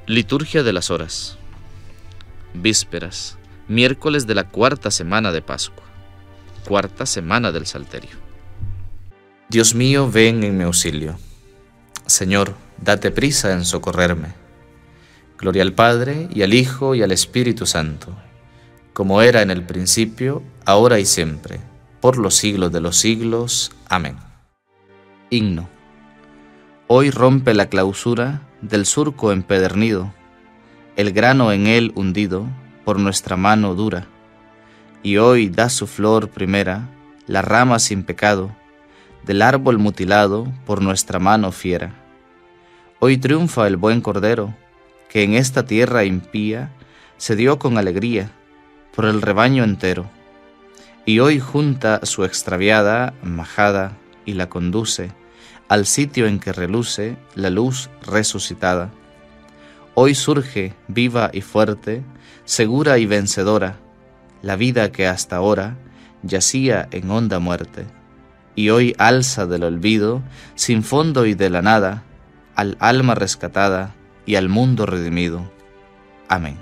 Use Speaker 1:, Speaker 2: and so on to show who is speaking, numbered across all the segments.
Speaker 1: Liturgia de las Horas. Vísperas, miércoles de la cuarta semana de Pascua, cuarta semana del Salterio. Dios mío, ven en mi auxilio. Señor, date prisa en socorrerme. Gloria al Padre, y al Hijo, y al Espíritu Santo, como era en el principio, ahora y siempre, por los siglos de los siglos. Amén. Himno. Hoy rompe la clausura del surco empedernido, el grano en él hundido por nuestra mano dura, y hoy da su flor primera, la rama sin pecado, del árbol mutilado por nuestra mano fiera. Hoy triunfa el buen Cordero, que en esta tierra impía se dio con alegría por el rebaño entero, y hoy junta su extraviada majada y la conduce al sitio en que reluce la luz resucitada. Hoy surge viva y fuerte, segura y vencedora, la vida que hasta ahora yacía en honda muerte, y hoy alza del olvido, sin fondo y de la nada, al alma rescatada y al mundo redimido. Amén.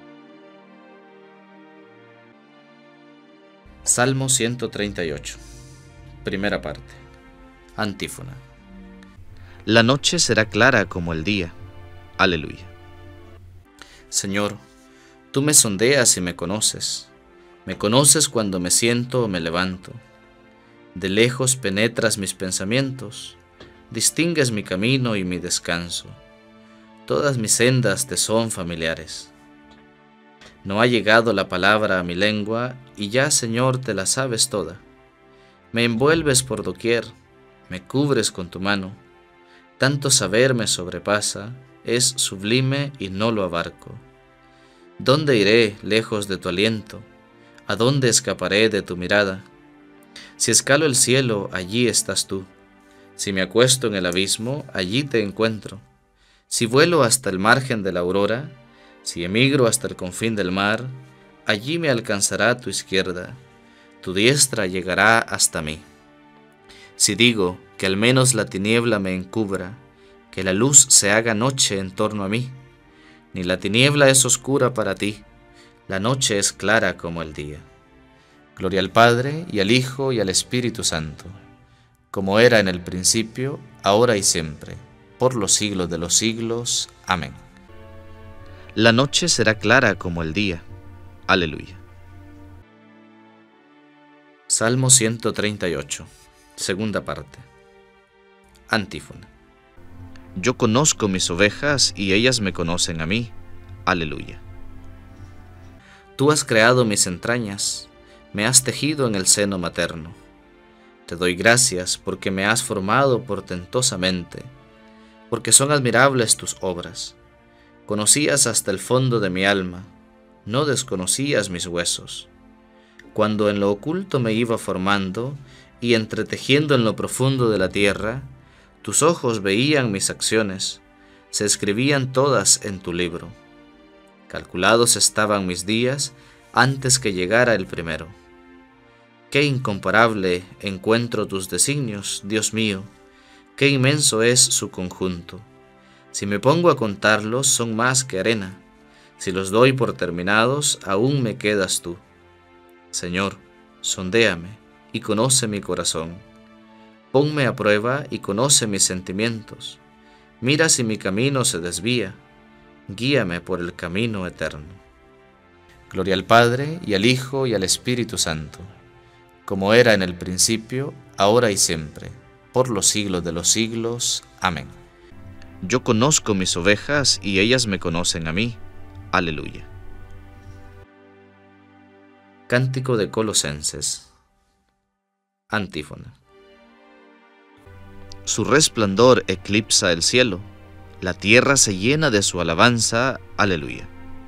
Speaker 1: Salmo 138, primera parte. Antífona. La noche será clara como el día. Aleluya. Señor, tú me sondeas y me conoces cuando me siento o me levanto. De lejos penetras mis pensamientos, distingues mi camino y mi descanso. Todas mis sendas te son familiares. No ha llegado la palabra a mi lengua, y ya, Señor, te la sabes toda. Me envuelves por doquier, me cubres con tu mano. Tanto saber me sobrepasa, es sublime y no lo abarco. ¿Dónde iré lejos de tu aliento? ¿A dónde escaparé de tu mirada? Si escalo el cielo, allí estás tú. Si me acuesto en el abismo, allí te encuentro. Si vuelo hasta el margen de la aurora, si emigro hasta el confín del mar, allí me alcanzará tu izquierda, tu diestra llegará hasta mí. Si digo que al menos la tiniebla me encubra, que la luz se haga noche en torno a mí, ni la tiniebla es oscura para ti, la noche es clara como el día. Gloria al Padre, y al Hijo, y al Espíritu Santo, como era en el principio, ahora y siempre, por los siglos de los siglos. Amén. La noche será clara como el día. Aleluya. Salmo 138, segunda parte. Antífona. Yo conozco mis ovejas y ellas me conocen a mí. Aleluya. Tú has creado mis entrañas, me has tejido en el seno materno. Te doy gracias porque me has formado portentosamente, porque son admirables tus obras. Conocías hasta el fondo de mi alma, no desconocías mis huesos. Cuando en lo oculto me iba formando y entretejiendo en lo profundo de la tierra, tus ojos veían mis acciones, se escribían todas en tu libro. Calculados estaban mis días antes que llegara el primero. Qué incomparable encuentro tus designios, Dios mío, qué inmenso es su conjunto. Si me pongo a contarlos, son más que arena. Si los doy por terminados, aún me quedas tú. Señor, sondéame y conoce mi corazón. Ponme a prueba y conoce mis sentimientos. Mira si mi camino se desvía. Guíame por el camino eterno. Gloria al Padre, y al Hijo, y al Espíritu Santo, como era en el principio, ahora y siempre, por los siglos de los siglos. Amén. Yo conozco mis ovejas y ellas me conocen a mí. Aleluya. Cántico de Colosenses. Antífona. Su resplandor eclipsa el cielo, la tierra se llena de su alabanza. Aleluya.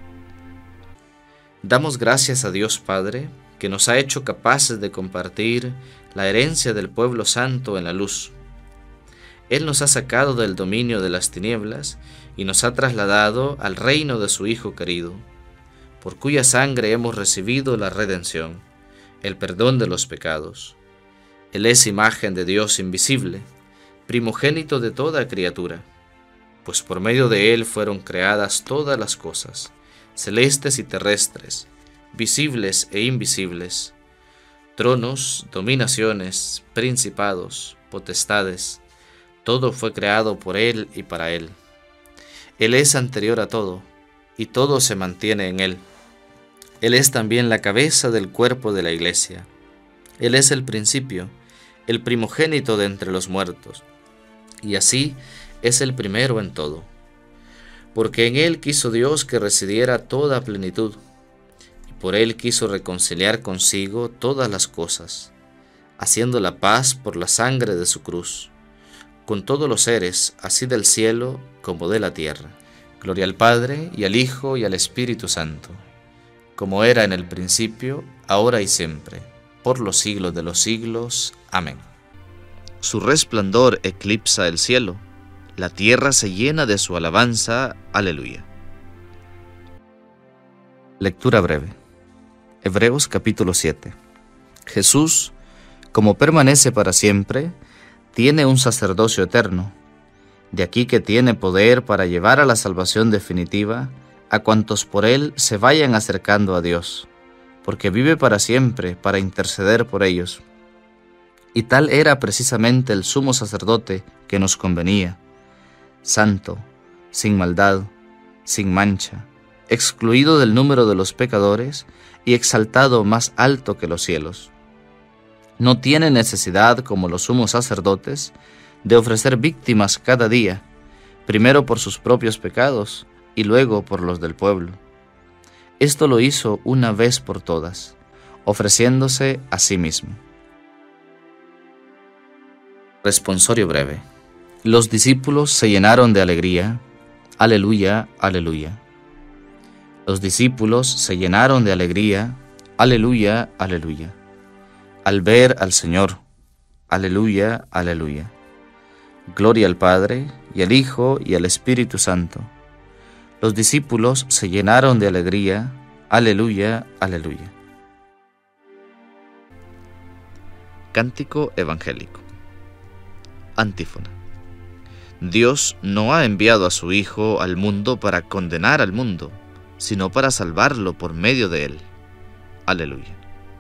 Speaker 1: Damos gracias a Dios Padre, que nos ha hecho capaces de compartir la herencia del pueblo santo en la luz. Él nos ha sacado del dominio de las tinieblas y nos ha trasladado al reino de su Hijo querido, por cuya sangre hemos recibido la redención, el perdón de los pecados. Él es imagen de Dios invisible, primogénito de toda criatura. pues por medio de él fueron creadas todas las cosas, celestes y terrestres, visibles e invisibles, tronos, dominaciones, principados, potestades, todo fue creado por él y para él. Él es anterior a todo, y todo se mantiene en él. Él es también la cabeza del cuerpo de la Iglesia. Él es el principio, el primogénito de entre los muertos, y así es el primero en todo. Porque en él quiso Dios que residiera toda plenitud, y por él quiso reconciliar consigo todas las cosas, haciendo la paz por la sangre de su cruz, con todos los seres, así del cielo como de la tierra. Gloria al Padre, y al Hijo, y al Espíritu Santo, como era en el principio, ahora y siempre, por los siglos de los siglos. Amén. Su resplandor eclipsa el cielo, la tierra se llena de su alabanza. Aleluya. Lectura breve. Hebreos capítulo 7. Jesús, como permanece para siempre, tiene un sacerdocio eterno. De aquí que tiene poder para llevar a la salvación definitiva a cuantos por él se vayan acercando a Dios, porque vive para siempre para interceder por ellos. Y tal era precisamente el sumo sacerdote que nos convenía, santo, sin maldad, sin mancha, excluido del número de los pecadores y exaltado más alto que los cielos. No tiene necesidad, como los sumos sacerdotes, de ofrecer víctimas cada día, primero por sus propios pecados y luego por los del pueblo. Esto lo hizo una vez por todas, ofreciéndose a sí mismo. Responsorio breve. Los discípulos se llenaron de alegría. Aleluya, aleluya. Los discípulos se llenaron de alegría. Aleluya, aleluya. Al ver al Señor. Aleluya, aleluya. Gloria al Padre, y al Hijo, y al Espíritu Santo. Los discípulos se llenaron de alegría. Aleluya, aleluya. Cántico evangélico. Antífona. Dios no ha enviado a su Hijo al mundo para condenar al mundo, sino para salvarlo por medio de él. Aleluya.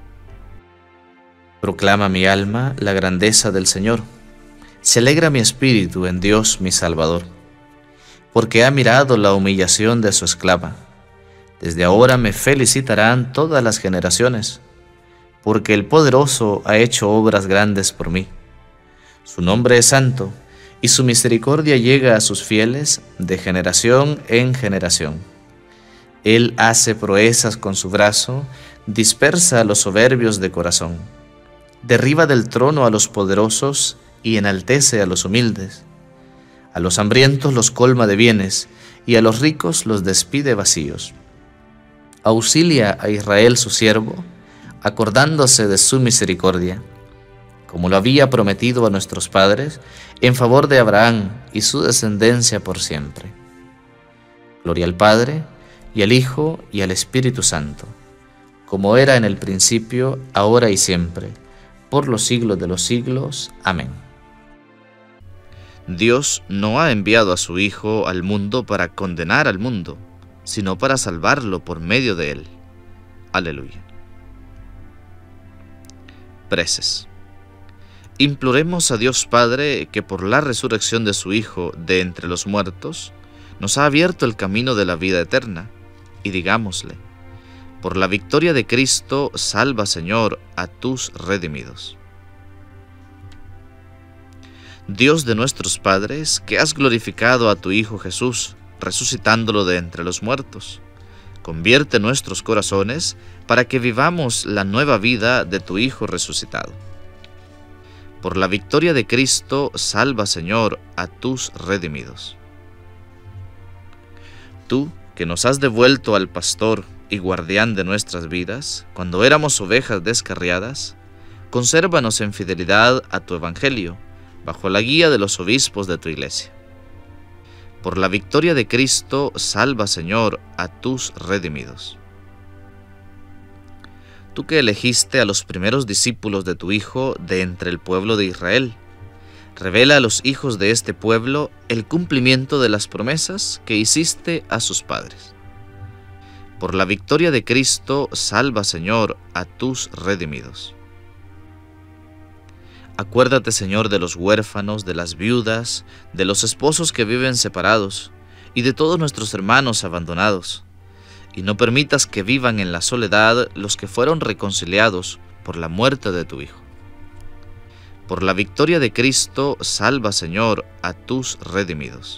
Speaker 1: Proclama mi alma la grandeza del Señor. Se alegra mi espíritu en Dios mi Salvador, porque ha mirado la humillación de su esclava. Desde ahora me felicitarán todas las generaciones, porque el Poderoso ha hecho obras grandes por mí. Su nombre es santo, y su misericordia llega a sus fieles de generación en generación. Él hace proezas con su brazo, dispersa a los soberbios de corazón. Derriba del trono a los poderosos y enaltece a los humildes. A los hambrientos los colma de bienes, y a los ricos los despide vacíos. Auxilia a Israel su siervo, acordándose de su misericordia, como lo había prometido a nuestros padres, en favor de Abraham y su descendencia por siempre. Gloria al Padre, y al Hijo, y al Espíritu Santo, como era en el principio, ahora y siempre, por los siglos de los siglos. Amén. Dios no ha enviado a su Hijo al mundo para condenar al mundo, sino para salvarlo por medio de él. Aleluya. Preces. Imploremos a Dios Padre que por la resurrección de su Hijo de entre los muertos nos ha abierto el camino de la vida eterna, y digámosle: por la victoria de Cristo, salva, Señor, a tus redimidos. Dios de nuestros padres, que has glorificado a tu Hijo Jesús, resucitándolo de entre los muertos, convierte nuestros corazones para que vivamos la nueva vida de tu Hijo resucitado. Por la victoria de Cristo, salva, Señor, a tus redimidos. Tú, que nos has devuelto al pastor y guardián de nuestras vidas, cuando éramos ovejas descarriadas, consérvanos en fidelidad a tu evangelio, bajo la guía de los obispos de tu iglesia. Por la victoria de Cristo, salva, Señor, a tus redimidos. Tú que elegiste a los primeros discípulos de tu Hijo de entre el pueblo de Israel, revela a los hijos de este pueblo el cumplimiento de las promesas que hiciste a sus padres. Por la victoria de Cristo, salva, Señor, a tus redimidos. Acuérdate, Señor, de los huérfanos, de las viudas, de los esposos que viven separados, y de todos nuestros hermanos abandonados, y no permitas que vivan en la soledad los que fueron reconciliados por la muerte de tu Hijo. Por la victoria de Cristo, salva, Señor, a tus redimidos.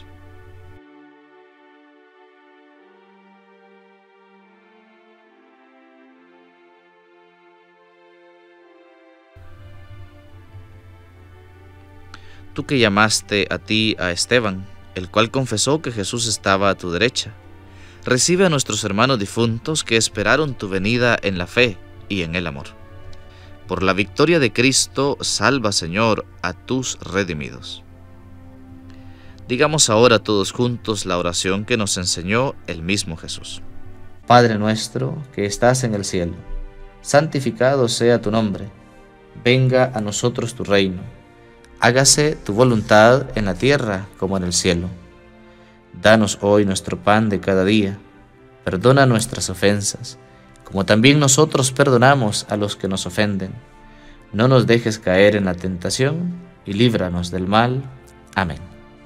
Speaker 1: Tú que llamaste a ti a Esteban, el cual confesó que Jesús estaba a tu derecha, recibe a nuestros hermanos difuntos que esperaron tu venida en la fe y en el amor. Por la victoria de Cristo, salva, Señor, a tus redimidos. Digamos ahora todos juntos la oración que nos enseñó el mismo Jesús. Padre nuestro que estás en el cielo, santificado sea tu nombre. Venga a nosotros tu reino. Hágase tu voluntad en la tierra como en el cielo. Danos hoy nuestro pan de cada día. Perdona nuestras ofensas, como también nosotros perdonamos a los que nos ofenden. No nos dejes caer en la tentación y líbranos del mal. Amén.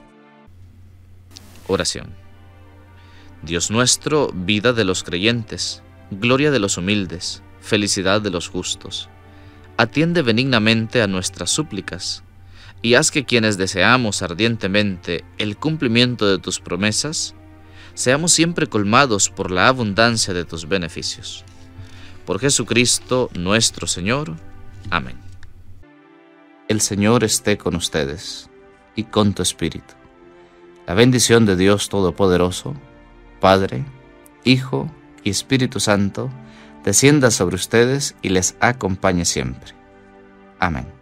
Speaker 1: Oración. Dios nuestro, vida de los creyentes, gloria de los humildes, felicidad de los justos. Atiende benignamente a nuestras súplicas, y haz que quienes deseamos ardientemente el cumplimiento de tus promesas, seamos siempre colmados por la abundancia de tus beneficios. Por Jesucristo nuestro Señor. Amén. El Señor esté con ustedes y con tu espíritu. La bendición de Dios Todopoderoso, Padre, Hijo y Espíritu Santo, descienda sobre ustedes y les acompañe siempre. Amén.